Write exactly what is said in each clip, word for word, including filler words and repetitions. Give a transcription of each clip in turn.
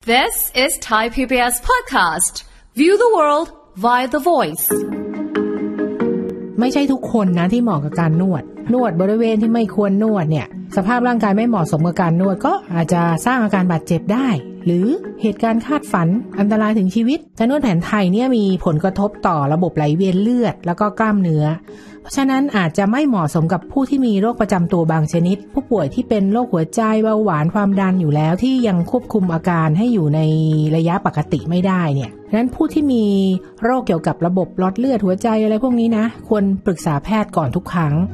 This is Thai พี บี เอส podcast. View the world via the voice. ไม่ใช่ทุกคนนะที่เหมาะกับการนวดนวดบริเวณที่ไม่ควรนวดเนี่ยสภาพร่างกายไม่เหมาะสมกับการนวดก็อาจจะสร้างอาการบาดเจ็บได้หรือเหตุการณ์คาดฝันอันตรายถึงชีวิตการนวดแผนไทยเนี่ยมีผลกระทบต่อระบบไหลเวียนเลือดแล้วก็กล้ามเนื้อเพราะฉะนั้นอาจจะไม่เหมาะสมกับผู้ที่มีโรคประจำตัวบางชนิดผู้ป่วยที่เป็นโรคหัวใจเบาหวานความดันอยู่แล้วที่ยังควบคุมอาการให้อยู่ในระยะปกติไม่ได้เนี่ยฉะนั้นผู้ที่มีโรคเกี่ยวกับระบบหลอดเลือดหัวใจอะไรพวกนี้นะควรปรึกษาแพทย์ก่อนทุกครั้ง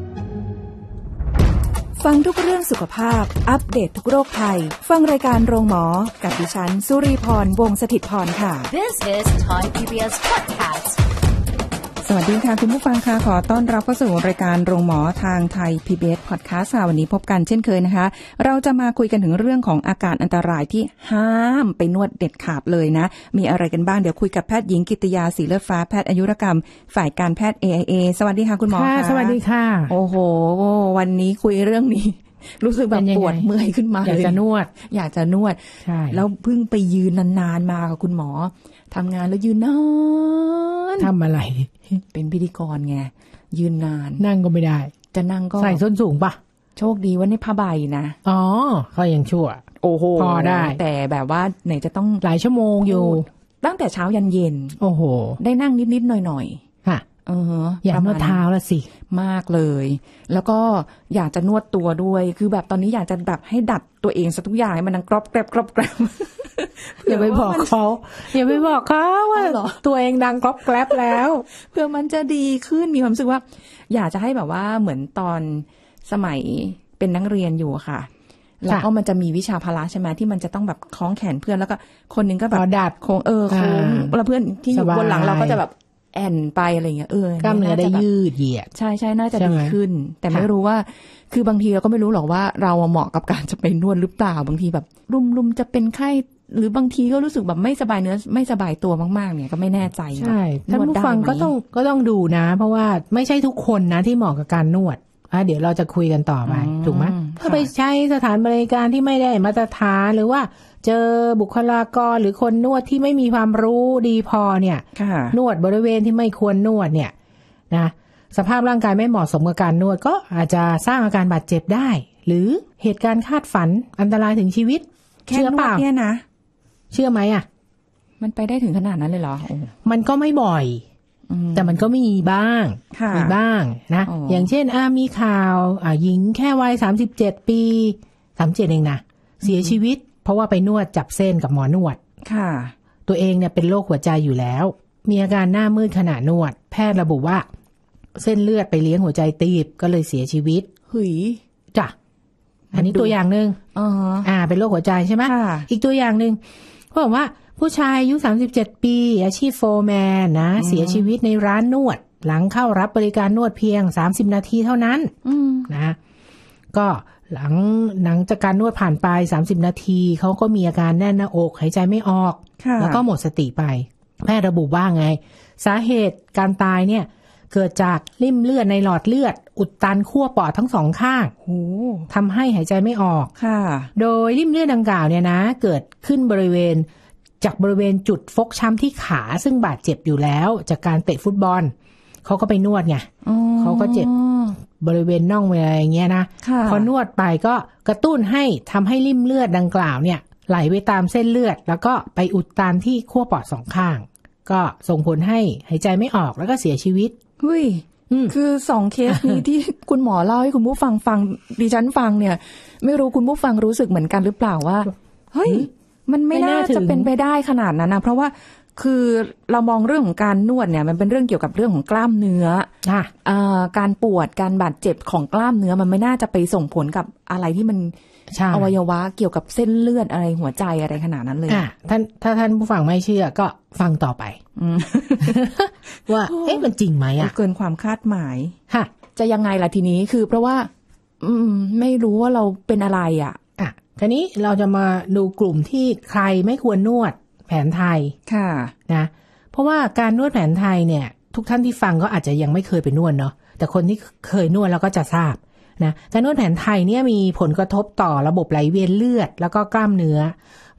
ฟังทุกเรื่องสุขภาพอัปเดต ท, ทุกโรคภัยฟังรายการโรงหมอกับดิฉันสุรีพรวงศ์สถิตพรค่ะ This is Thai พี บี เอส podcast. สวัสดีค่ะคุณผู้ฟังค่ะขอต้อนรับเข้าสู่รายการโรงหมอทางไทย พี บี เอส podcast ค่ะวันนี้พบกันเช่นเคยนะคะเราจะมาคุยกันถึงเรื่องของอาการอันตรายที่ห้ามไปนวดเด็ดขาดเลยนะมีอะไรกันบ้างเดี๋ยวคุยกับแพทย์หญิงกิตติยาศรีเลิศฟ้าแพทย์อายุรกรรมฝ่ายการแพทย์ เอ ไอ เอ สวัสดีค่ะคุณหมอค่ะสวัสดีค่ะโอ้โหวันนี้คุยเรื่องนี้รู้สึกแบบปวดเมื่อยขึ้นมาอยากจะนวดอยากจะนวดใช่แล้วเพิ่งไปยืนนานๆมาค่ะคุณหมอทำงานแล้วยืนนานทำอะไรเป็นพิธีกรไงยืนนานนั่งก็ไม่ได้จะนั่งก็ใส่ส้นสูงปะโชคดีว่าในผ้าใบนะอ๋อก็ยังชั่วโอ้โหพอได้แต่แบบว่าไหนจะต้องหลายชั่วโมงอยู่ตั้งแต่เช้ายันเย็นโอ้โหได้นั่งนิดๆหน่อยๆค่ะเอออยากนวดเท้าละสิมากเลยแล้วก็อยากจะนวดตัวด้วยคือแบบตอนนี้อยากจะแบบให้ดัดตัวเองซะทุกอย่างให้มันดังกรอบแกรบกรอบแกรบอย่าไปบอกเขาอย่าไปบอกเขาว่าตัวเองดังกรอบแกรบแล้วเพื่อมันจะดีขึ้นมีความรู้สึกว่าอยากจะให้แบบว่าเหมือนตอนสมัยเป็นนักเรียนอยู่ค่ะแล้วก็มันจะมีวิชาพละใช่ไหมที่มันจะต้องแบบคล้องแขนเพื่อนแล้วก็คนนึงก็แบบดัดโค้งเออโค้งแล้วเพื่อนที่อยู่บนหลังเราก็จะแบบแอนไปอะไรเงี้ยเออกล้ามเนื้อได้ยืดเหยียดใช่ใช่น่าจะดีขึ้นแต่ไม่รู้ว่าคือบางทีเราก็ไม่รู้หรอกว่าเราเหมาะกับการจะไปนวดหรือเปล่าบางทีแบบรุมๆจะเป็นไข้หรือบางทีก็รู้สึกแบบไม่สบายเนื้อไม่สบายตัวมากๆเนี่ยก็ไม่แน่ใจใช่ท่านผู้ฟังก็ต้องก็ต้องดูนะเพราะว่าไม่ใช่ทุกคนนะที่เหมาะกับการนวดอ่ะเดี๋ยวเราจะคุยกันต่อไปถูกไหมถ้าไปใช้สถานบริการที่ไม่ได้มาตรฐานหรือว่าเจอบุคลากรหรือคนนวดที่ไม่มีความรู้ดีพอเนี่ยนวดบริเวณที่ไม่ควรนวดเนี่ยนะสภาพร่างกายไม่เหมาะสมกับการนวดก็อาจจะสร้างอาการบาดเจ็บได้หรือเหตุการณ์คาดฝันอันตรายถึงชีวิตเชื่อเปล่าเนี่ยนะเชื่อไหมอ่ะมันไปได้ถึงขนาดนั้นเลยเหรอมันก็ไม่บ่อยแต่มันก็มีบ้างมีบ้างนะอย่างเช่นอ่ามีข่าวอ่าหญิงแค่วัยสามสิบเจ็ดปีสามสิบเจ็ดเองนะเสียชีวิตเพราะว่าไปนวดจับเส้นกับหมอนวดค่ะตัวเองเนี่ยเป็นโรคหัวใจอยู่แล้วมีอาการหน้ามืดขณะนวดแพทย์ระบุว่าเส้นเลือดไปเลี้ยงหัวใจตีบก็เลยเสียชีวิตหึยจ้ะอันนี้ตัวอย่างนึงอ๋ออ่าเป็นโรคหัวใจใช่ไหมอีกตัวอย่างนึงเขาบอกว่าผู้ชายอายุสามสิบเจ็ดปีอาชีพโฟร์แมนนะเสียชีวิตในร้านนวดหลังเข้ารับบริการนวดเพียงสามสิบนาทีเท่านั้นนะก็หลังหลังจากการนวดผ่านไปสามสิบนาทีเขาก็มีอาการแน่นหน้าอกหายใจไม่ออกแล้วก็หมดสติไปแพทย์ระบุว่าไงสาเหตุการตายเนี่ยเกิดจากริ่มเลือดในหลอดเลือดอุดตันขั้วปอดทั้งสองข้างทำให้หายใจไม่ออกโดยริ่มเลือดดังกล่าวเนี่ยนะเกิดขึ้นบริเวณจากบริเวณจุดฟกช้ำที่ขาซึ่งบาดเจ็บอยู่แล้วจากการเตะฟุตบอลเขาก็ไปนวดไงเขาก็เจ็บบริเวณน่องอะไรอย่างเงี้ยนะพอนวดไปก็กระตุ้นให้ทำให้ริ่มเลือดดังกล่าวเนี่ยไหลไปตามเส้นเลือดแล้วก็ไปอุดตันที่ขั้วปอดสองข้างก็ส่งผลให้หายใจไม่ออกแล้วก็เสียชีวิตเฮ้ยคือสองเคสนี้ที่คุณหมอเล่าให้คุณผู้ฟังฟังดิฉันฟังเนี่ยไม่รู้คุณผู้ฟังรู้สึกเหมือนกันหรือเปล่าว่าเฮ้ยมันไม่น่าจะเป็นไปได้ขนาดนั้นนะเพราะว่าคือเรามองเรื่องของการนวดเนี่ยมันเป็นเรื่องเกี่ยวกับเรื่องของกล้ามเนื้ออ่าการปวดการบาดเจ็บของกล้ามเนื้อมันไม่น่าจะไปส่งผลกับอะไรที่มันอวัยวะเกี่ยวกับเส้นเลือดอะไรหัวใจอะไรขนาดนั้นเลยอ่ะท่านถ้าท่านผู้ฟังไม่เชื่อก็ฟังต่อไปว่าเอ๊ะมันจริงไหมอ่ะเกินความคาดหมายค่ะจะยังไงล่ะทีนี้คือเพราะว่าอืมไม่รู้ว่าเราเป็นอะไรอ่ะอ่ะคราวนี้เราจะมาดูกลุ่มที่ใครไม่ควรนวดแผนไทยค่ะนะเพราะว่าการนวดแผนไทยเนี่ยทุกท่านที่ฟังก็อาจจะยังไม่เคยไปนวดเนาะแต่คนที่เคยนวดแล้วก็จะทราบนะการนวดแผนไทยเนี่ยมีผลกระทบต่อระบบไหลเวียนเลือดแล้วก็กล้ามเนื้อเพ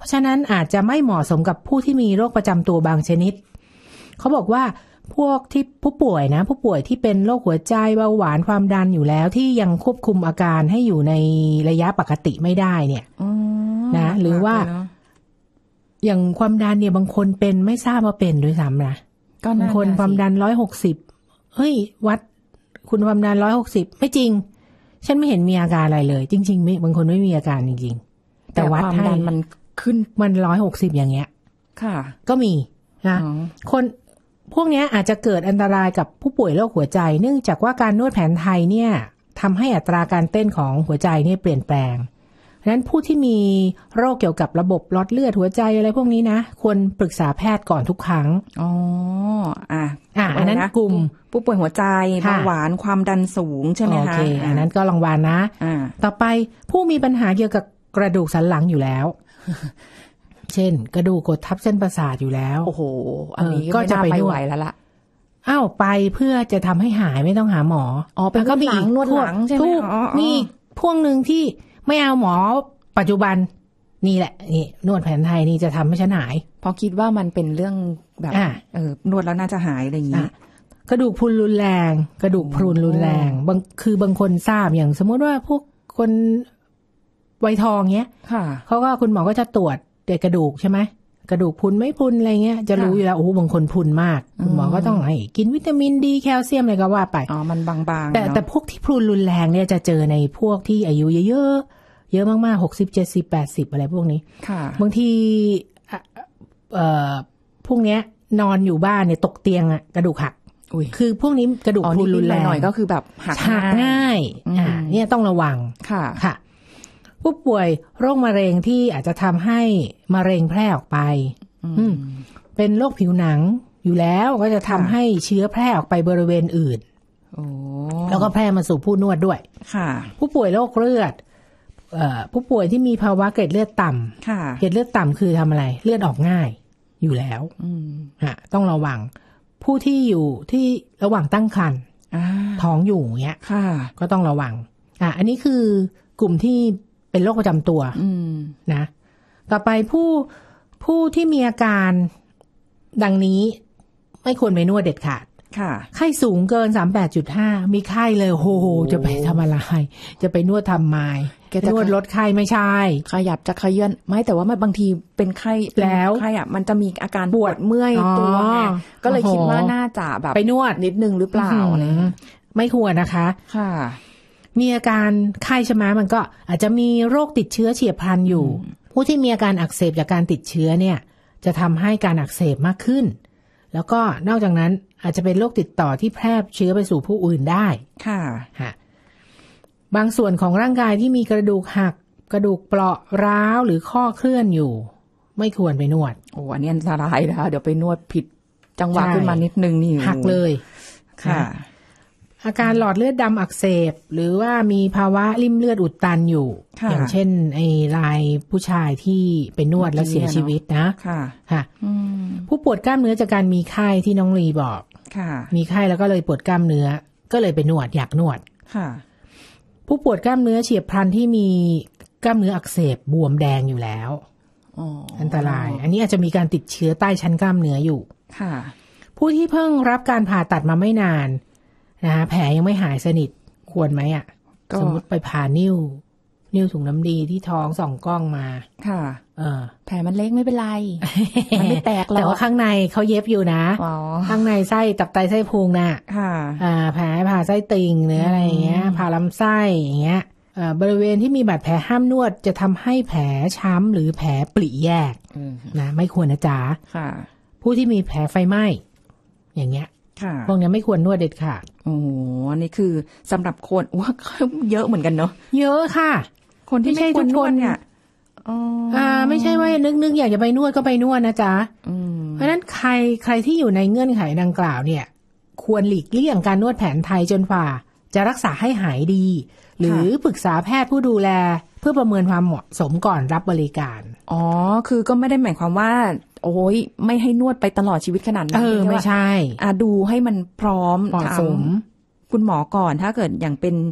ราะฉะนั้นอาจจะไม่เหมาะสมกับผู้ที่มีโรคประจำตัวบางชนิดเขาบอกว่าพวกที่ผู้ป่วยนะผู้ป่วยที่เป็นโรคหัวใจเบาหวานความดันอยู่แล้วที่ยังควบคุมอาการให้อยู่ในระยะปกติไม่ได้เนี่ยนะหรือว่าอย่างความดันเนี่ยบางคนเป็นไม่ทราบว่าเป็นด้วยซ้ำนะบางคนความดันร้อยหกสิบเฮ้ยวัดคุณความดันร้อยหกสิบไม่จริงฉันไม่เห็นมีอาการอะไรเลยจริงๆไม่บางคนไม่มีอาการจริงๆแต่วัดให้มันขึ้นมันร้อยหกสิบอย่างเงี้ยค่ะก็มีนะคนพวกนี้อาจจะเกิดอันตรายกับผู้ป่วยโรคหัวใจเนื่องจากว่าการนวดแผนไทยเนี่ยทำให้อัตราการเต้นของหัวใจเนี่ยเปลี่ยนแปลงเพราะฉะนั้นผู้ที่มีโรคเกี่ยวกับระบบหลอดเลือดหัวใจอะไรพวกนี้นะควรปรึกษาแพทย์ก่อนทุกครั้งอ๋ออ่ะอ่ะอันนั้นกลุ่มผู้ป่วยหัวใจเบาหวานความดันสูงใช่ไหมคะโอเคอันนั้นก็รางวัลนะอ่าต่อไปผู้มีปัญหาเกี่ยวกับกระดูกสันหลังอยู่แล้วเช่นกระดูกกดทับเส้นประสาทอยู่แล้วโอ้โหอันนี้ก็จะไปไหวแล้วล่ะอ้าวไปเพื่อจะทำให้หายไม่ต้องหาหมออ๋อเป็นก็มีนวดหลังใช่ไหมอ๋อมีพวกนึงที่ไม่เอาหมอปัจจุบันนี่แหละนี่นวดแผนไทยนี่จะทำให้ฉันหายพอคิดว่ามันเป็นเรื่องแบบเออนวดแล้วน่าจะหายอะไรอย่างนี้กระดูกพรุนรุนแรงกระดูกพรุนรุนแรงบางคือบางคนทราบอย่างสมมติว่าพวกคนวัยทองเงี้ยเขาก็คุณหมอก็จะตรวจเด็กกระดูกใช่ไหมกระดูกพรุนไม่พรุนอะไรเงี้ยจะรู้อยู่แล้วโอ้บางคนพรุนมากคุณหมอก็ต้องให้กินวิตามินดีแคลเซียมอะไรก็ว่าไปอ๋อมันบางๆแต่แต่พวกที่พรุนรุนแรงเนี่ยจะเจอในพวกที่อายุเยอะๆเยอะมากๆหกสิบเจ็ดสิบแปดสิบอะไรพวกนี้บางทีเอ่อพวกเนี้ยนอนอยู่บ้านเนี่ยตกเตียงอะกระดูกหักคือพวกนี้กระดูกพรุนรุนแรงหน่อยก็คือแบบหักง่ายอ่าเนี่ยต้องระวังค่ะค่ะผู้ป่วยโรคมะเร็งที่อาจจะทำให้มะเร็งแพร่ออกไปเป็นโรคผิวหนังอยู่แล้วก็จะทำให้เชื้อแพร่ออกไปบริเวณอื่นแล้วก็แพร่มาสู่ผู้นวดด้วยค่ะผู้ป่วยโรคเลือดผู้ป่วยที่มีภาวะเกล็ดเลือดต่ำเกล็ดเลือดต่ำคือทำอะไรเลือดออกง่ายอยู่แล้วต้องระวังผู้ที่อยู่ที่ระหว่างตั้งครรภ์ท้องอยู่เงี้ยก็ต้องระวังอ่ะอันนี้คือกลุ่มที่เป็นโรคประจำตัวนะต่อไปผู้ผู้ที่มีอาการดังนี้ไม่ควรไปนวดเด็ดขาดไข้สูงเกิน สามสิบแปดจุดห้า มีไข้เลยโหจะไปทำอะไรจะไปนวดทำไมนวดลดไข้ไม่ใช่ขยับจะขยื่นไม่แต่ว่ามันบางทีเป็นไข้แล้วไข้อ่ะมันจะมีอาการปวดเมื่อยตัวไงก็เลยคิดว่าน่าจะแบบไปนวดนิดนึงหรือเปล่าอะไรไม่ควรนะคะค่ะมีอาการไข้ใช่ไหมมันก็อาจจะมีโรคติดเชื้อเฉียบพลันอยู่ผู้ที่มีอาการอักเสบจากการติดเชื้อเนี่ยจะทำให้การอักเสบมากขึ้นแล้วก็นอกจากนั้นอาจจะเป็นโรคติดต่อที่แพร่เชื้อไปสู่ผู้อื่นได้ค่ะฮะบางส่วนของร่างกายที่มีกระดูกหักกระดูกเปราะร้าวหรือข้อเคลื่อนอยู่ไม่ควรไปนวดโอ้อันนี้อันตรายนะคะเดี๋ยวไปนวดผิดจังหวะขึ้นมานิดนึงนี่หักเลยค่ะอาการหลอดเลือดดำอักเสบหรือว่ามีภาวะริ่มเลือดอุดตันอยู่อย่างเช่นไอ้รายผู้ชายที่ไปนวดแล้วเสียชีวิตนะค่ะค่ะผู้ปวดกล้ามเนื้อจากการมีไข้ที่น้องลีบอกมีไข้แล้วก็เลยปวดกล้ามเนื้อก็เลยไปนวดอยากนวดค่ะผู้ปวดกล้ามเนื้อเฉียบพลันที่มีกล้ามเนื้ออักเสบบวมแดงอยู่แล้วอันตรายอันนี้อาจจะมีการติดเชื้อใต้ชั้นกล้ามเนื้ออยู่ค่ะผู้ที่เพิ่งรับการผ่าตัดมาไม่นานนะแผลยังไม่หายสนิทควรไหมอ่ะสมมติไปผ่านิ้วนิ้วถุงน้ำดีที่ท้องส่องกล้องมาค่ะเออแผลมันเล็กไม่เป็นไรมันไม่แตกหรอกแต่ว่าข้างในเขาเย็บอยู่นะข้างในไส้ตับไตไส้พุงน่ะค่ะอ่าแผลผ่าไส้ติ่งหรืออะไรอย่างเงี้ยผ่าลำไส้อย่างเงี้ยอ่าบริเวณที่มีบาดแผลห้ามนวดจะทำให้แผลช้ำหรือแผลปริแยกนะไม่ควรนะจ๊ะค่ะผู้ที่มีแผลไฟไหม้อย่างเงี้ยพวกนี้ไม่ควรนวดเด็ดขาดโอ้อันนี้คือสำหรับคนว่าเยอะเหมือนกันเนาะเยอะค่ะคนที่ไม่ควรนวดเนี่ยอ่าไม่ใช่ว่านึกนึกอยากจะไปนวดก็ไปนวดนะจ๊ะเพราะฉะนั้นใครใครที่อยู่ในเงื่อนไขดังกล่าวเนี่ยควรหลีกเลี่ยงการนวดแผนไทยจนกว่าจะรักษาให้หายดีหรือปรึกษาแพทย์ผู้ดูแลเพื่อประเมินความเหมาะสมก่อนรับบริการอ๋อคือก็ไม่ได้หมายความว่าโอ้ยไม่ให้นวดไปตลอดชีวิตขนาดนั้นเออไม่ใช่อ่ะดูให้มันพร้อมเหมาะสมคุณหมอก่อนถ้าเกิดอย่างเป็น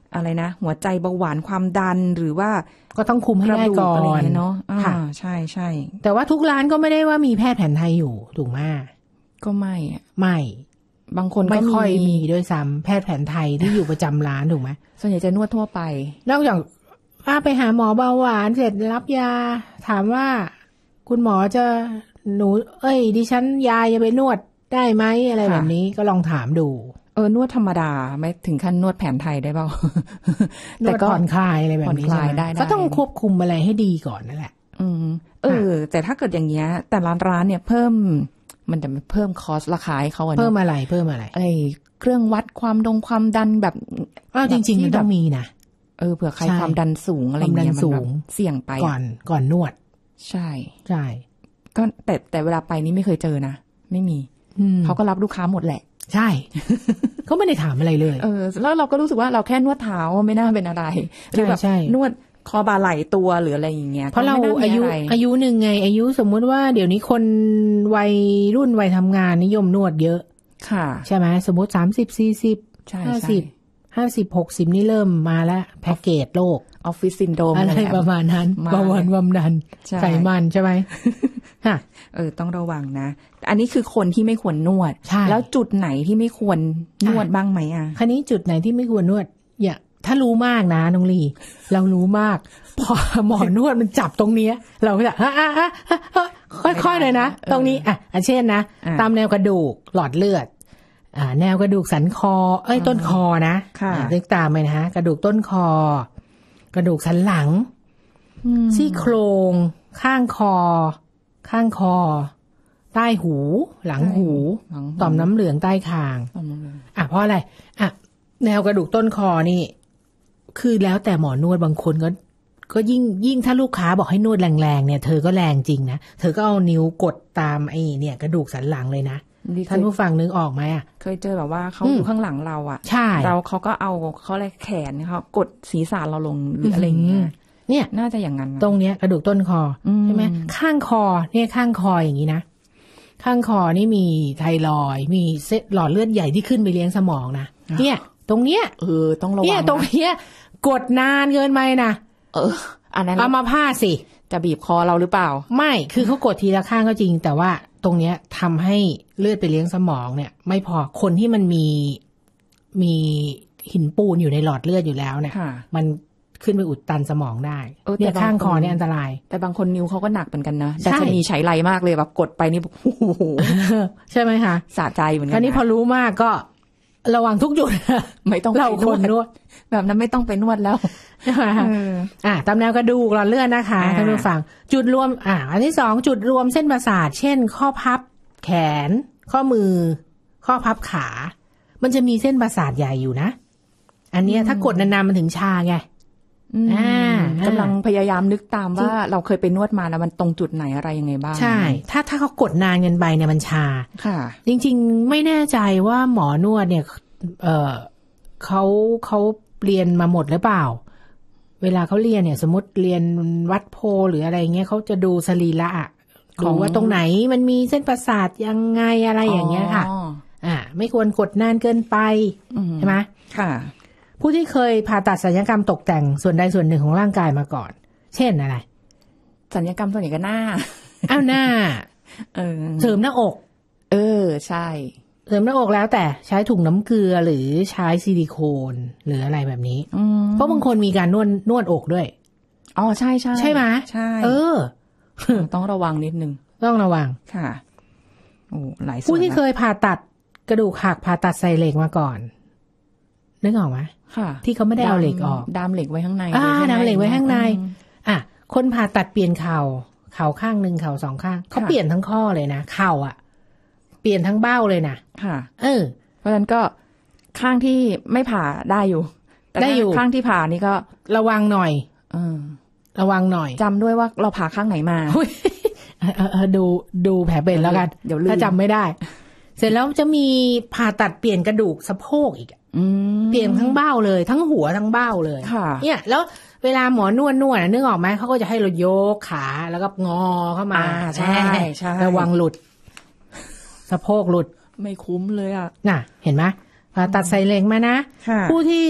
อะไรนะหัวใจเบาหวานความดันหรือว่าก็ต้องคุมให้ได้ก่อนเนาะค่ะใช่ใช่แต่ว่าทุกร้านก็ไม่ได้ว่ามีแพทย์แผนไทยอยู่ถูกไหมก็ไม่ไม่บางคนไม่ค่อยมีด้วยซ้ำแพทย์แผนไทยที่อยู่ประจำร้านถูกไหมส่วนใหญ่จะนวดทั่วไปนอกจากว่าไปหาหมอเบาหวานเสร็จรับยาถามว่าคุณหมอจะหนูเอ้ยดิฉันยายจะไปนวดได้ไหมอะไรแบบนี้ก็ลองถามดูเออนวดธรรมดาไม่ถึงขั้นนวดแผนไทยได้เปล่าแต่ก็ผ่อนคลายอะไรแบบนี้ใช่ไหมก็ต้องควบคุมอะไรให้ดีก่อนนั่นแหละอืมเออแต่ถ้าเกิดอย่างเงี้ยแต่ร้านร้านเนี่ยเพิ่มมันจะเพิ่มคอสราคาให้เขาเพิ่มอะไรเพิ่มอะไรไอ้เครื่องวัดความดงความดันแบบอ้าวจริงๆมันต้องมีนะเออเผื่อใครความดันสูงอะไรเงี้ยมันแบบเสี่ยงไปก่อนก่อนนวดใช่ใช่ก็แต่แต่เวลาไปนี่ไม่เคยเจอนะไม่มีเขาก็รับลูกค้าหมดแหละใช่เขาไม่ได้ถามอะไรเลยเออแล้วเราก็รู้สึกว่าเราแค่นวดเท้าไม่น่าเป็นอะไรหรือแบบนวดคอบ่าไหล่ตัวหรืออะไรอย่างเงี้ยเพราะเราอายุอายุหนึ่งไงอายุสมมุติว่าเดี๋ยวนี้คนวัยรุ่นวัยทำงานนิยมนวดเยอะค่ะใช่ไหมสมมติสามสิบสี่สิบห้าสิบห้าสิบหกสิบนี่เริ่มมาแล้วแพ็กเกจโรคออฟฟิศซินโดรมอะไรประมาณนั้นเบาหวานความดันไขมันใช่ไหมค่ะเออต้องระวังนะอันนี้คือคนที่ไม่ควรนวดแล้วจุดไหนที่ไม่ควรนวดบ้างไหมอ่ะคันนี้จุดไหนที่ไม่ควรนวดอย่าถ้ารู้มากนะน้องลีเรารู้มากพอหมอนวดมันจับตรงนี้เราก็จะอ่ะอ่ะอ่ะค่อยๆเลยนะตรงนี้อ่ะเช่นนะตามแนวกระดูกหลอดเลือดอ่าแนวกระดูกสันคอเอ้ยต้นคอนะนึกตามไปนะฮะกระดูกต้นคอกระดูกสันหลังซี่โครงข้างคอข้างคอใต้หูหลังหูต่อมน้ำเหลืองใต้คางอ่ะเพราะอะไรอ่ะแนวกระดูกต้นคอนี่คือแล้วแต่หมอนวดบางคนก็ก็ยิ่งยิ่งถ้าลูกค้าบอกให้นวดแรงๆเนี่ยเธอก็แรงจริงนะเธอก็เอานิ้วกดตามไอ้เนี่ยกระดูกสันหลังเลยนะท่านผู้ฟังนึกออกไหมอ่ะเคยเจอแบบว่าเขาอยู่ข้างหลังเราอ่ะใช่เราเขาก็เอาเขาเลยแขนเขากดศีรษะเราลงหรืออะไรอย่างเงี้ยเนี่ยน่าจะอย่างนั้นตรงเนี้ยกระดูกต้นคอใช่ไหมข้างคอเนี่ยข้างคออย่างนี้นะข้างคอนี่มีไทรอยด์มีเส้นหลอดเลือดใหญ่ที่ขึ้นไปเลี้ยงสมองนะเนี่ยตรงเนี้ยเออต้องระวังเนี่ยตรงเนี้ยกดนานเกินไปนะเอออันนั้นเอามาพาดสิจะบีบคอเราหรือเปล่าไม่คือเขากดทีละข้างก็จริงแต่ว่าตรงเนี้ยทำให้เลือดไปเลี้ยงสมองเนี่ยไม่พอคนที่มันมีมีหินปูนอยู่ในหลอดเลือดอยู่แล้วเนี่ยมันขึ้นไปอุดตันสมองได้เนี่ยข้างคอเนี่ยอันตรายแต่บางคนนิ้วเขาก็หนักเหมือนกันนะแต่จะมีใช้ไรมากเลยแบบกดไปนี่โอ้โหใช่ไหมคะสะใจเหมือนกันคราวนี้พอรู้มากก็ระวังทุกจุดไม่ต้องเราคนนวดแบบนั้นไม่ต้องไปนวดแล้วใช่ไหมคะอ่าตามแนวกระดูกหลอดเลือดนะคะท่านผู้ฟังจุดรวมอ่าอันที่สองจุดรวมเส้นประสาทเช่นข้อพับแขนข้อมือข้อพับขามันจะมีเส้นประสาทใหญ่อยู่นะอันนี้ถ้ากดนานๆมันถึงชาไงอ่ากำลังพยายามนึกตามว่าเราเคยไปนวดมาแล้วมันตรงจุดไหนอะไรยังไงบ้างใช่ถ้าถ้าเขากดนานเกินไปเนี่ยมันชาค่ะจริงๆไม่แน่ใจว่าหมอนวดเนี่ยเออเขาเขาเรียนมาหมดหรือเปล่าเวลาเขาเรียนเนี่ยสมมติเรียนวัดโพหรืออะไรเงี้ยเขาจะดูสรีระดูว่าตรงไหนมันมีเส้นประสาทยังไงอะไรอย่างเงี้ยค่ะอ่าไม่ควรกดนานเกินไปใช่ไหมค่ะผู้ที่เคยผ่าตัดศัลยกรรมตกแต่งส่วนใดส่วนหนึ่งของร่างกายมาก่อนเช่นอะไรศัลยกรรมส่วนใหญ่ก็หน้าอ้าวหน้าเออเสริมหน้าอกเออใช่เสริมหน้าอกแล้วแต่ใช้ถุงน้ำเกลือหรือใช้ซิลิโคนหรืออะไรแบบนี้เพราะบางคนมีการนวดนวดอกด้วยอ๋อใช่ใช่ใช่ไหมใช่เออต้องระวังนิดนึงต้องระวังค่ะโอ้หลายส่วนผู้ที่เคยผ่าตัดกระดูกหักผ่าตัดใส่เหล็กมาก่อนนึกออกไหมค่ะที่เขาไม่ได้เอาเหล็กออกดามเหล็กไว้ข้างในอ่าดามเหล็กไว้ข้างในอ่ะคนผ่าตัดเปลี่ยนเข่าเข่าข้างหนึ่งเข่าสองข้างเขาเปลี่ยนทั้งข้อเลยนะเข่าอ่ะเปลี่ยนทั้งเบ้าเลยนะค่ะเออเพราะฉะนั้นก็ข้างที่ไม่ผ่าได้อยู่ได้อยู่ข้างที่ผ่านี่ก็ระวังหน่อยเออระวังหน่อยจำด้วยว่าเราผ่าข้างไหนมาเออดูดูแผลเป็นแล้วกันถ้าจำไม่ได้เสร็จแล้วจะมีผ่าตัดเปลี่ยนกระดูกสะโพกอีกเปลี่ยนทั้งเบ้าเลยทั้งหัวทั้งเบ้าเลยเนี่ยแล้วเวลาหมอนวดนวดนึกออกไหมเขาก็จะให้เรายกขาแล้วก็งอเข้ามาใช่ใช่ระวังหลุดสะโพกหลุดไม่คุ้มเลยอ่ะน่ะเห็นไหมผ่าตัดใส่เหล็กมานะผู้ที่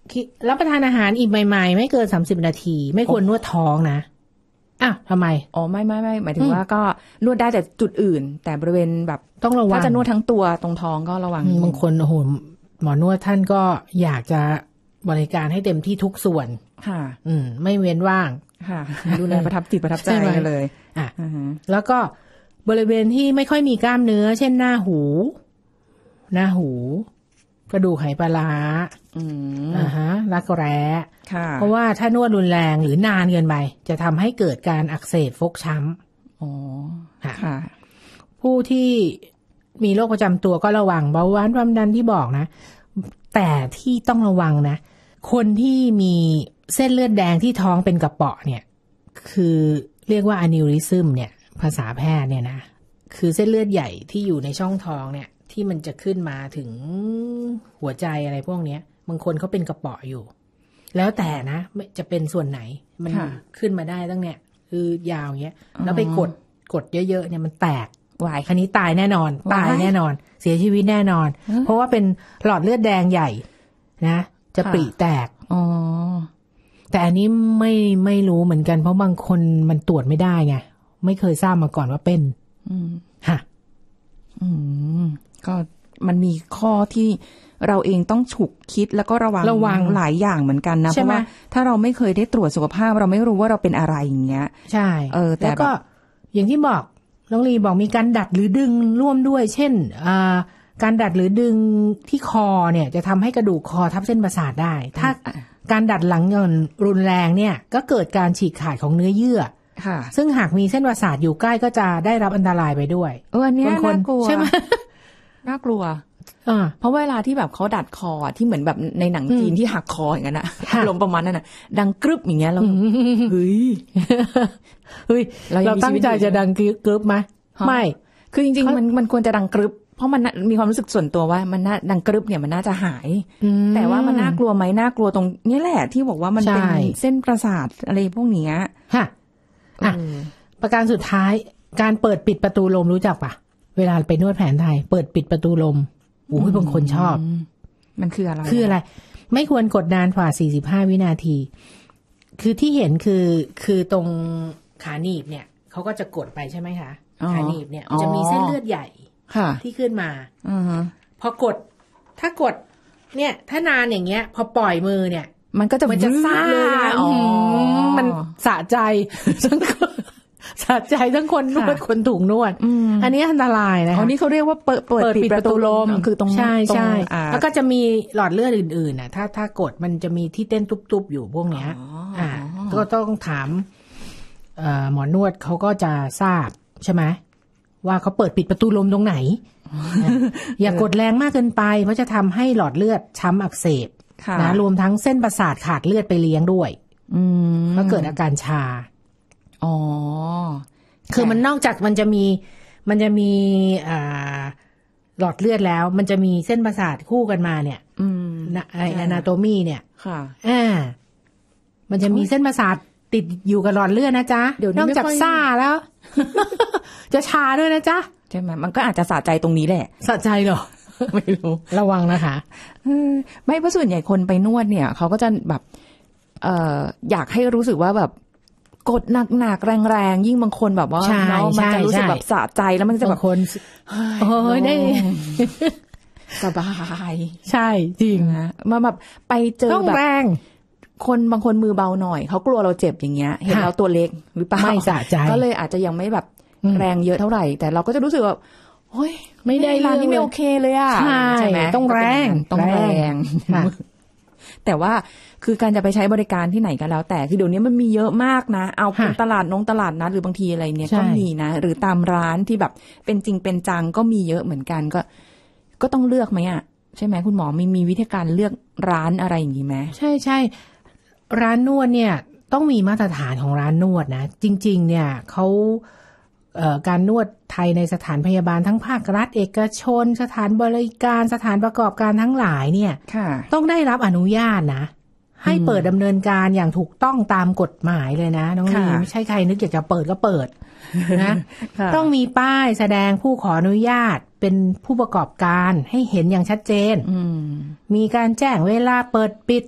รับประทานอาหารอิ่มใหม่ๆไม่เกินสามสิบนาทีไม่ควรนวดท้องนะอ้าวทำไมอ๋อไม่ไม่ไม่หมายถึงว่าก็นวดได้แต่จุดอื่นแต่บริเวณแบบต้องระวังถ้าจะนวดทั้งตัวตรงท้องก็ระวังบางคนโอ้โหหมอนวดท่านก็อยากจะบริการให้เต็มที่ทุกส่วนค่ะอืมไม่เว้นว่างค่ะดูแลประทับจิตประทับใจเลยอ่ะแล้วก็บริเวณที่ไม่ค่อยมีกล้ามเนื้อเช่นหน้าหูหน้าหูกระดูกไหปลาร้าอืมอ่าฮะรักแร้ค่ะเพราะว่าถ้านวดรุนแรงหรือนานเกินไปจะทำให้เกิดการอักเสบฟกช้ำอ๋อค่ะผู้ที่มีโรคประจำตัวก็ระวังเบาหวานความดันที่บอกนะแต่ที่ต้องระวังนะคนที่มีเส้นเลือดแดงที่ท้องเป็นกระเปาะเนี่ยคือเรียกว่าอะนิวริซึมเนี่ยภาษาแพทย์เนี่ยนะคือเส้นเลือดใหญ่ที่อยู่ในช่องท้องเนี่ยที่มันจะขึ้นมาถึงหัวใจอะไรพวกนี้บางคนเขาเป็นกระเปาะอยู่แล้วแต่นะจะเป็นส่วนไหนมันขึ้นมาได้ตั้งเนี่ยคือยาวเงี้ยแล้วไปกดกดเยอะๆเนี่ยมันแตกวายคันนี้ตายแน่นอนตายแน่นอนเสียชีวิตแน่นอนเพราะว่าเป็นหลอดเลือดแดงใหญ่นะจะปริแตกอ๋อแต่อันนี้ไม่ไม่รู้เหมือนกันเพราะบางคนมันตรวจไม่ได้ไงไม่เคยทราบมาก่อนว่าเป็นอืมฮะอืมก็มันมีข้อที่เราเองต้องฉุกคิดแล้วก็ระวังระวังหลายอย่างเหมือนกันนะเพราะว่าถ้าเราไม่เคยได้ตรวจสุขภาพเราไม่รู้ว่าเราเป็นอะไรอย่างเงี้ยใช่เออแต่ก็อย่างที่บอกน้องลีบอกมีการดัดหรือดึงร่วมด้วยเช่นอ่าการดัดหรือดึงที่คอเนี่ยจะทำให้กระดูกคอทับเส้นประสาทได้ถ้าการดัดหลังเงินรุนแรงเนี่ยก็เกิดการฉีกขาดของเนื้อเยื่อซึ่งหากมีเส้นประสาทอยู่ใกล้ก็จะได้รับอันตรายไปด้วยเอออันนี้น่ากลัวใช่ไหมน่ากลัวเพราะเวลาที่แบบเขาดัดคอที่เหมือนแบบในหนังจีนที่หักคออย่างนั้นนะลมประมาณนั้นนะดังกรึบอย่างเงี้ยเราเฮ้ยเฮ้ยเราตั้งใจจะดังกรึบไหมไม่คือจริงๆมันมันควรจะดังกรึบเพราะมันมีความรู้สึกส่วนตัวว่ามันน่าดังกรึบเนี่ยมันน่าจะหายแต่ว่ามันน่ากลัวไหมน่ากลัวตรงนี้แหละที่บอกว่ามันเป็นเส้นประสาทอะไรพวกนี้ฮะประการสุดท้ายการเปิดปิดประตูลมรู้จักปะเวลาไปนวดแผนไทยเปิดปิดประตูลมโอ้ยบางคนชอบมันคืออะไรคืออะไรไม่ควรกดนานกว่าสี่สิบห้าวินาทีคือที่เห็นคือคือตรงขาหนีบเนี่ยเขาก็จะกดไปใช่ไหมคะขาหนีบเนี่ยมันจะมีเส้นเลือดใหญ่ที่ขึ้นมาพอกดถ้ากดเนี่ยถ้านานอย่างเงี้ยพอปล่อยมือเนี่ยมันก็จะมันจะซ่าเลยมันสะใจสะใจทั้งคนนวดคนถูกนวดอันนี้อันตรายนะคะอันนี้เขาเรียกว่าเปิดเปิดปิดประตูลมคือตรงใช่ใช่แล้วก็จะมีหลอดเลือดอื่นๆน่ะถ้าถ้ากดมันจะมีที่เต้นตุบๆอยู่พวกเนี้ยอ่าก็ต้องถามหมอนวดเขาก็จะทราบใช่ไหมว่าเขาเปิดปิดประตูลมตรงไหนอย่ากดแรงมากเกินไปเพราะจะทำให้หลอดเลือดช้ำอักเสบนะรวมทั้งเส้นประสาทขาดเลือดไปเลี้ยงด้วยก็เกิดอาการชาอ๋อคือมันนอกจากมันจะมีมันจะมีอ่าหลอดเลือดแล้วมันจะมีเส้นประสาทคู่กันมาเนี่ยไออนาโตมีเนี่ยค่ะอ่ามันจะมีเส้นประสาทติดอยู่กับหลอดเลือดนะจ๊ะนอกจากซ่าแล้วจะชาด้วยนะจ๊ะใช่ไหมมันก็อาจจะสะใจตรงนี้แหละสะใจเหรอไม่รู้ระวังนะคะไม่เพราะส่วนใหญ่คนไปนวดเนี่ยเขาก็จะแบบเอ่ออยากให้รู้สึกว่าแบบกดหนักๆแรงๆยิ่งบางคนแบบว่าเนาะมันจะรู้สึกแบบสะใจแล้วมันจะแบบคนโอ้ยได้สบายใช่จริงนะมาแบบไปเจอแบบคนบางคนมือเบาหน่อยเขากลัวเราเจ็บอย่างเงี้ยเห็นเราตัวเล็กหรือเปล่าไม่สะใจก็เลยอาจจะยังไม่แบบแรงเยอะเท่าไหร่แต่เราก็จะรู้สึกว่าโอ้ยไม่ได้ร้านนี้ไม่โอเคเลยอ่ะใช่ไหมต้องแรงต้องแรงแต่ว่าคือการจะไปใช้บริการที่ไหนก็แล้วแต่คือเดี๋ยวนี้มันมีเยอะมากนะเอาเป็นตลาดนงตลาดนัดหรือบางทีอะไรเนี่ยก็มีนะหรือตามร้านที่แบบเป็นจริงเป็นจังก็มีเยอะเหมือนกันก็ก็ต้องเลือกไหมอ่ะใช่ไหมคุณหมอมีมีวิธีการเลือกร้านอะไรอย่างนี้ไหมใช่ใช่ร้านนวดเนี่ยต้องมีมาตรฐานของร้านนวดนะจริงๆเนี่ยเขาเอ่อการนวดไทยในสถานพยาบาลทั้งภาครัฐเอกชนสถานบริการสถานประกอบการทั้งหลายเนี่ยต้องได้รับอนุญาตนะให้เปิดดำเนินการอย่างถูกต้องตามกฎหมายเลยนะน้องลีไม่ใช่ใครนึกอยากจะเปิดก็เปิดนะต้องมีป้ายแสดงผู้ขออนุญาตเป็นผู้ประกอบการให้เห็นอย่างชัดเจนมีการแจ้งเวลาเปิดปิด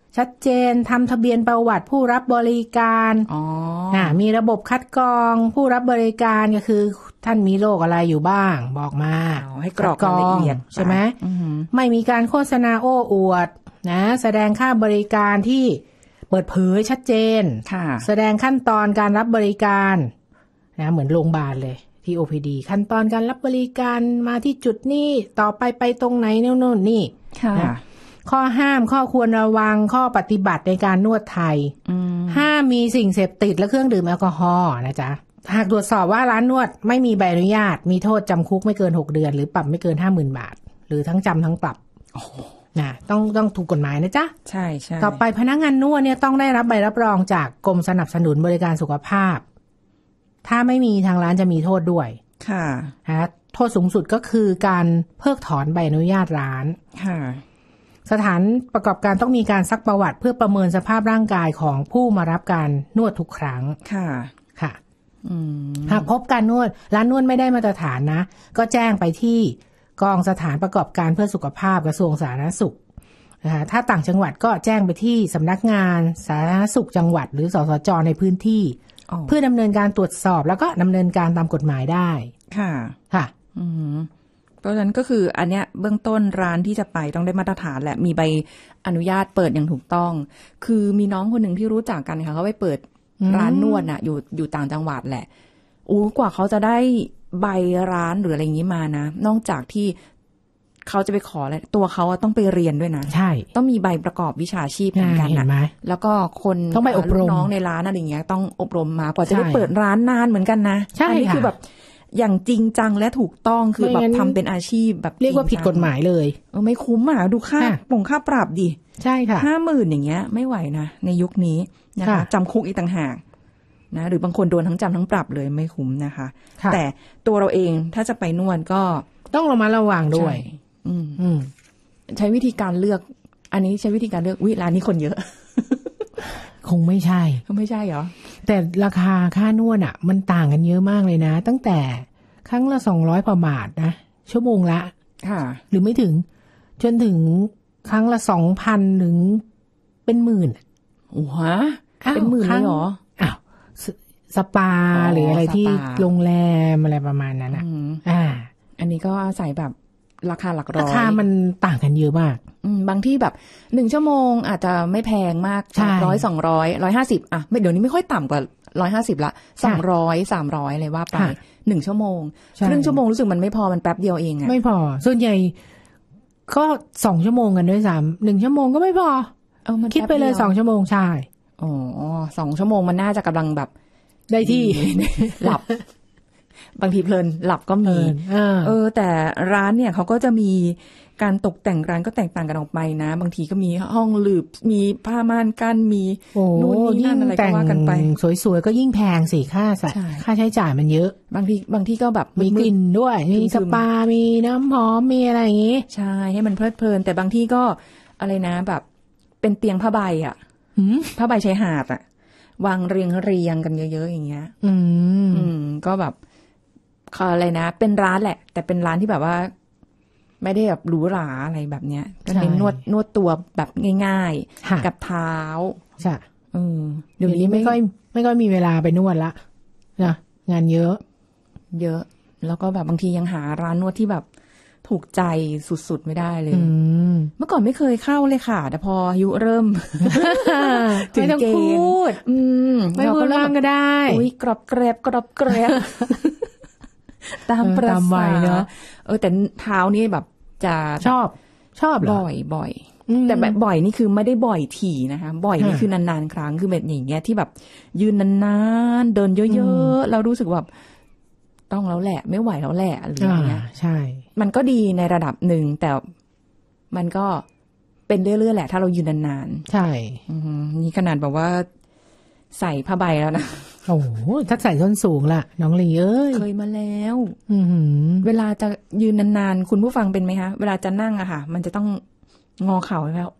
ชัดเจนทำทะเบียนประวัติผู้รับบริการอ๋อมีระบบคัดกรองผู้รับบริการก็คือท่านมีโรคอะไรอยู่บ้างบอกมาให้กรอกรายละเอียดใช่ไหมไม่มีการโฆษณาโอ้อวดนะแสดงค่าบริการที่เปิดเผยชัดเจนแสดงขั้นตอนการรับบริการนะเหมือนโรงพยาบาลเลยที่ โอ พี ดี ขั้นตอนการรับบริการมาที่จุดนี้ต่อไปไปตรงไหนโน่นนนี่นะข้อห้ามข้อควรระวังข้อปฏิบัติในการนวดไทยห้ามมีสิ่งเสพติดและเครื่องดื่มแอลกอฮอล์นะจ๊ะหากตรวจสอบว่าร้านนวดไม่มีใบอนุญาตมีโทษจำคุกไม่เกินหกเดือนหรือปรับไม่เกิน ห้าหมื่น บาทหรือทั้งจำทั้งปรับนะต้องต้องถูกกฎหมายนะจ๊ะใช่ใช่ต่อไปพนักงานนวดเนี่ยต้องได้รับใบรับรองจากกรมสนับสนุนบริการสุขภาพถ้าไม่มีทางร้านจะมีโทษด้วยค่ะนะโทษสูงสุดก็คือการเพิกถอนใบอนุญาตร้านค่ะสถานประกอบการต้องมีการซักประวัติเพื่อประเมินสภาพร่างกายของผู้มารับการนวดทุกครั้งค่ะค่ะหากพบการนวดร้านนวดไม่ได้มาตรฐานนะก็แจ้งไปที่กองสถานประกอบการเพื่อสุขภาพกระทรวงสาธารณสุขนะคะถ้าต่างจังหวัดก็แจ้งไปที่สำนักงานสาธารณสุขจังหวัดหรือสสจ.ในพื้นที่เพื่อดำเนินการตรวจสอบแล้วก็ดำเนินการตามกฎหมายได้ค่ะค่ะอืมเพราะฉะนั้นก็คืออันเนี้ยเบื้องต้นร้านที่จะไปต้องได้มาตรฐานแหละมีใบอนุญาตเปิดอย่างถูกต้องคือมีน้องคนหนึ่งที่รู้จักกันค่ะเขาไปเปิดร้านนวดน่ะอยู่อยู่ต่างจังหวัดแหละอู้กว่าเขาจะได้ใบร้านหรืออะไรอย่างนี้มานะนอกจากที่เขาจะไปขออะไรตัวเขาต้องไปเรียนด้วยนะใช่ต้องมีใบประกอบวิชาชีพเหมือนกันนะแล้วก็คนต้องไปอบรมน้องในร้านอะไรอย่างเงี้ยต้องอบรมมากว่าจะได้เปิดร้านนานเหมือนกันนะอันนี้คือแบบอย่างจริงจังและถูกต้องคือแบบทำเป็นอาชีพแบบเรียกว่าผิดกฎหมายเลยเออไม่คุ้มอ่ะดูค่าปงค่าปรับดิใช่ค่ะห้าหมื่นอย่างเงี้ยไม่ไหวนะในยุคนี้นะคะจำคุกอีกต่างหากนะหรือบางคนโดนทั้งจำทั้งปรับเลยไม่คุ้มนะคะแต่ตัวเราเองถ้าจะไปนวดก็ต้องระมัดระวังด้วยอืมอืมใช้วิธีการเลือกอันนี้ใช้วิธีการเลือกวิร้านนี้คนเยอะคงไม่ใช่ก็ไม่ใช่เหรอแต่ราคาค่านวดอ่ะมันต่างกันเยอะมากเลยนะตั้งแต่ครั้งละสองร้อยกว่าบาทนะชั่วโมงละค่ะหรือไม่ถึงจนถึงครั้งละสองพันถึงเป็นหมื่นโอ้โหเป็นหมื่นเลยเหรออ้าวสปาหรืออะไรที่โรงแรมอะไรประมาณนั้นอ่ะอ่าอันนี้ก็อาศัยแบบราคาหลักร้อยราคามันต่างกันเยอะมากบางที่แบบหนึ่งชั่วโมงอาจจะไม่แพงมากร้อยสองร้อยร้อยห้าสิบอ่ะเดี๋ยวนี้ไม่ค่อยต่ำกว่าร้อยห้าสิบละสองร้อยสามร้อยเลยว่าไปหนึ่งชั่วโมงครึ่งชั่วโมงรู้สึกมันไม่พอมันแป๊บเดียวเองอะไม่พอส่วนใหญ่ก็สองชั่วโมงกันด้วยซ้ำหนึ่งชั่วโมงก็ไม่พอเอามันคิดไปเลยสองชั่วโมงใช่อ๋อสองชั่วโมงมันน่าจะกำลังแบบได้ที่หลับบางทีเพลินหลับก็มีเออแต่ร้านเนี่ยเขาก็จะมีการตกแต่งร้านก็แตกต่างกันออกไปนะบางทีก็มีห้องหลืบมีผ้าม่านกั้นมีนู่นนี่นั่นอะไรก็ว่ากันไปสวยๆก็ยิ่งแพงสิค่าค่าใช้จ่ายมันเยอะบางทีบางที่ก็แบบมีกลิ่นด้วยมีสปามีน้ำหอมมีอะไรอย่างงี้ใช่ให้มันเพลิดเพลินแต่บางที่ก็อะไรนะแบบเป็นเตียงผ้าใบอ่ะผ้าใบชายหาดอ่ะวางเรียงเรียงกันเยอะๆอย่างเงี้ยอืมอืมก็แบบอะไรนะเป็นร้านแหละแต่เป็นร้านที่แบบว่าไม่ได้แบบหรูหราอะไรแบบเนี้ยก็เน้นนวดนวดตัวแบบง่ายๆกับเท้าใช่เออเดี๋ยวนี้ไม่ค่อยไม่ค่อยมีเวลาไปนวดละนะงานเยอะเยอะแล้วก็แบบบางทียังหาร้านนวดที่แบบถูกใจสุดๆไม่ได้เลยเมื่อก่อนไม่เคยเข้าเลยค่ะแต่พออายุเริ่มถึงเกณฑ์ไม่พูดบ้างก็ได้อุ้ยกรอบแกรบกรอบแกรบตามประสาเนอะเออแต่เท้านี่แบบจะชอบชอบบ่อยบ่อยแต่แบบบ่อยนี่คือไม่ได้บ่อยถี่นะคะบ่อยนี่คือนานๆครั้งคือแบบอย่างเงี้ยที่แบบยืนนานๆเดินเยอะๆแล้วรู้สึกแบบต้องแล้วแหละไม่ไหวแล้วแหละอะไรอย่างเงี้ยใช่มันก็ดีในระดับหนึ่งแต่มันก็เป็นเรื่อยๆแหละถ้าเรายืนนานๆใช่นี่ขนาดแบบว่าใส่ผ้าใบแล้วนะโอ้โหถ้าใส่ส้นสูงล่ะน้องลีเอ้ยเคยมาแล้วเวลาจะยืนนานๆคุณผู้ฟังเป็นไหมคะเวลาจะนั่งอะค่ะมันจะต้องงอเข่าแล้ว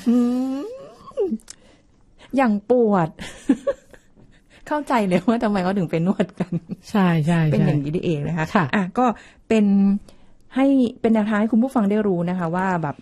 อย่างปวดเข้าใจเลยว่าทำไมเขาถึงไปนวดกันใช่ใช่เป็นอย่างนี้ได้เองนะคะอ่ะก็เป็นให้เป็นแนวทางให้คุณผู้ฟังได้รู้นะคะว่าแบบ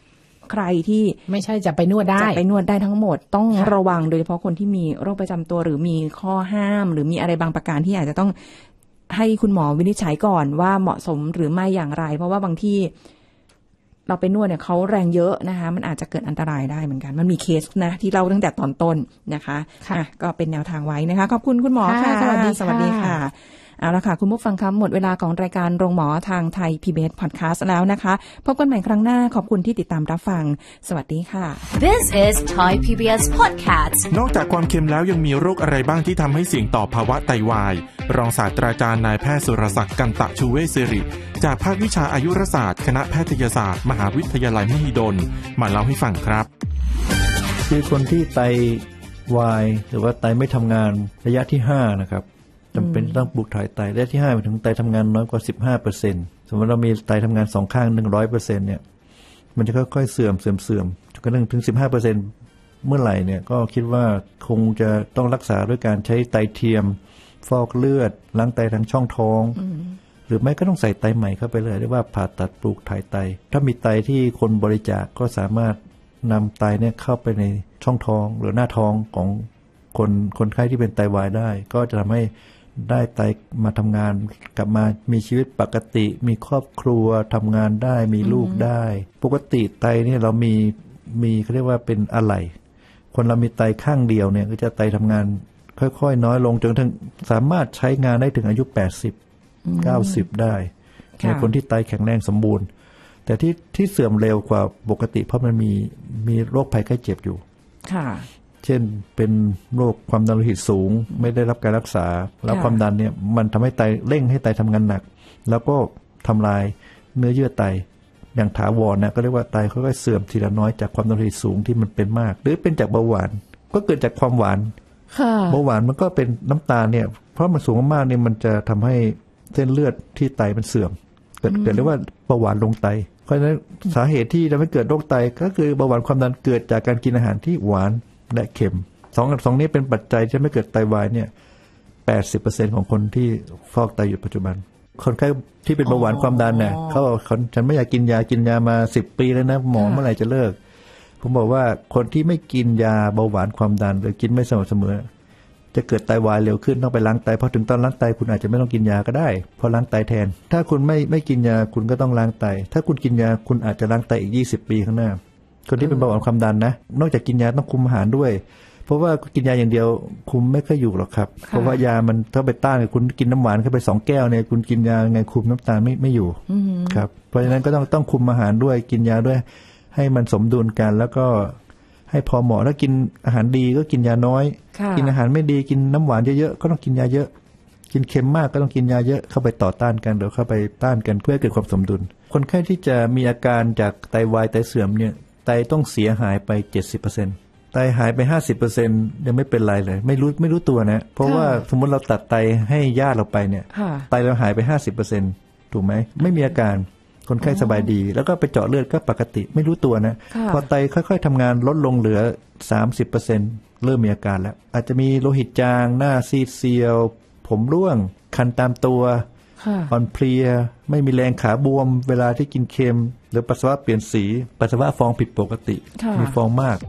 ใครที่ไม่ใช่จะไปนวดได้จะไปนวดได้ทั้งหมดต้องระวังโดยเฉพาะคนที่มีโรคประจำตัวหรือมีข้อห้ามหรือมีอะไรบางประการที่อาจจะต้องให้คุณหมอวินิจฉัยก่อนว่าเหมาะสมหรือไม่อย่างไรเพราะว่าบางที่เราไปนวดเนี่ยเขาแรงเยอะนะคะมันอาจจะเกิดอันตรายได้เหมือนกันมันมีเคสนะที่เล่าตั้งแต่ตอนต้นนะคะะก็เป็นแนวทางไว้นะคะขอบคุณคุณหมอค่ะสวัสดีสวัสดีค่ะเอาละค่ะคุณผู้ฟังครับหมดเวลาของรายการโรงหมอทางไทย พี บี เอส Podcast แล้วนะคะพบกันใหม่ครั้งหน้าขอบคุณที่ติดตามรับฟังสวัสดีค่ะ This is Thai พี บี เอส Podcast นอกจากความเค็มแล้วยังมีโรคอะไรบ้างที่ทำให้เสี่ยงต่อภาวะไตวายรองศาสตราจารย์นายแพทย์สุรศักดิ์กันตะชูเวชศิริจากภาควิชาอายุรศาสตร์คณะแพทยศาสตร์มหาวิทยาลัยมหิดลมาเล่าให้ฟังครับคือคนที่ไตวายหรือว่าไตไม่ทำงานระยะที่ห้านะครับจำเป็นต้องปลูกถ่ายไตระยะที่ห้าไปถึงไตทำงานน้อยกว่า สิบห้าเปอร์เซ็นต์ สมมติเรามีไตทำงานสองข้าง หนึ่งร้อยเปอร์เซ็นต์ เนี่ยมันจะค่อยๆเสื่อมเสื่อมเสื่อมจนกระทั่งถึง สิบห้าเปอร์เซ็นต์ เมื่อไหร่เนี่ยก็คิดว่าคงจะต้องรักษาด้วยการใช้ไตเทียมฟอกเลือดล้างไตทางช่องท้องหรือไม่ก็ต้องใส่ไตใหม่เข้าไปเลยเรียกว่าผ่าตัดปลูกถ่ายไตถ้ามีไตที่คนบริจาคก็สามารถนำไตเนี่ยเข้าไปในช่องท้องหรือหน้าท้องของคนคนไข้ที่เป็นไตวายได้ก็จะทำให้ได้ไตมาทำงานกลับมามีชีวิตปกติมีครอบครัวทำงานได้มีลูกได้ปกติไตเนี่ยเรามีมีเขาเรียกว่าเป็นอะไหล่คนเรามีไตข้างเดียวเนี่ยก็จะไตทำงานค่อยๆน้อยลงจนถึงสามารถใช้งานได้ถึงอายุแปดสิบ เก้าสิบได้ในคนที่ไตแข็งแรงสมบูรณ์แต่ที่ที่เสื่อมเร็วกว่าปกติเพราะมันมีมีโรคภัยไข้เจ็บอยู่ค่ะเช่นเป็นโรคความดันโลหิตสูงไม่ได้รับการรักษาแล้วความดันเนี่ยมันทำให้ไตเร่งให้ไตทำงานหนักแล้วก็ทำลายเนื้อเยื่อไตอย่างถาวรนะก็เรียกว่าไตค่อยๆเสื่อมทีละน้อยจากความดันโลหิตสูงที่มันเป็นมากหรือเป็นจากเบาหวานก็เกิดจากความหวานเบาหวานมันก็เป็นน้ำตาลเนี่ยเพราะมันสูงมากๆเนี่ยมันจะทำให้เส้นเลือดที่ไตมันเสื่อมเกิดเกิดเรียกว่าเบาหวานลงไตเพราะฉะนั้นสาเหตุที่ทำให้เกิดโรคไตก็คือเบาหวานความดันเกิดจากการกินอาหารที่หวานและเค็มสองสองนี้เป็นปัจจัยที่ทำให้เกิดไตวายเนี่ย แปดสิบเปอร์เซ็นต์ ของคนที่ฟอกไตอยู่ปัจจุบันคนไข้ที่เป็นเบาหวานความดันเนี่ยเขาบอกฉันไม่อยากกินยากินยามาสิบปีแล้วนะหมอเมื่อไหร่จะเลิกผมบอกว่าคนที่ไม่กินยาเบาหวานความดันหรือกินไม่สม่ำเสมอจะเกิดไตวายเร็วขึ้นต้องไปล้างไตพอถึงตอนล้างไตคุณอาจจะไม่ต้องกินยาก็ได้พอล้างไตแทนถ้าคุณไม่ไม่กินยาคุณก็ต้องล้างไตถ้าคุณกินยาคุณอาจจะล้างไตอีกยี่สิบปีข้างหน้าคนที่เป็นเบาหวานความดันนะนอกจากกินยาต้องคุมอาหารด้วยเพราะว่ากินยาอย่างเดียวคุมไม่ค่อยอยู่หรอกครับเพราะว่ายามันถ้าไปต้านคุณกินน้ำหวานเข้าไปสองแก้วเนี่ยคุณกินยาไงคุมน้ำตาลไม่ไม่อยู่ครับเพราะฉะนั้นก็ต้องต้องคุมอาหารด้วยกินยาด้วยให้มันสมดุลกันแล้วก็ให้พอเหมาะถ้ากินอาหารดีก็กินยาน้อยกินอาหารไม่ดีกินน้ำหวานเยอะๆก็ต้องกินยาเยอะกินเค็มมากก็ต้องกินยาเยอะเข้าไปต่อต้านกันหรือเข้าไปต้านกันเพื่อให้เกิดความสมดุลคนไข้ที่จะมีอาการจากไตวายไตเสื่อมเนี่ยไตต้องเสียหายไป เจ็ดสิบเปอร์เซ็นต์ ไตหายไป ห้าสิบเปอร์เซ็นต์ ยังไม่เป็นไรเลยไม่รู้ไม่รู้ตัวนะเพราะว่าสมมติเราตัดไตให้ญาติเราไปเนี่ยไตเราหายไป ห้าสิบเปอร์เซ็นต์ ถูกไหมไม่มีอาการคนไข้สบายดีแล้วก็ไปเจาะเลือดก็ปกติไม่รู้ตัวนะพอไตค่อยๆทำงานลดลงเหลือ สามสิบเปอร์เซ็นต์ เริ่มมีอาการแล้วอาจจะมีโลหิตจางหน้าซีดเซียวผมร่วงคันตามตัวอ่อนเพลียไม่มีแรงขาบวมเวลาที่กินเค็มหรือปัสสาวะเปลี่ยนสีปัสสาวะฟองผิดปกติมีฟองมาก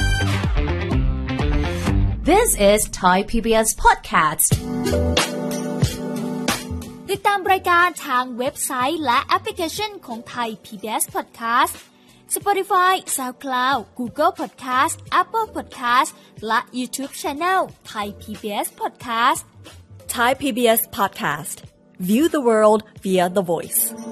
This is Thai พี บี เอส Podcast ติดตามรายการทางเว็บไซต์และแอปพลิเคชันของ Thai พี บี เอส Podcast Spotify, SoundCloud, Google Podcast, Apple Podcast และ YouTube Channel Thai พี บี เอส Podcast Thai พี บี เอส Podcast View the world via the voice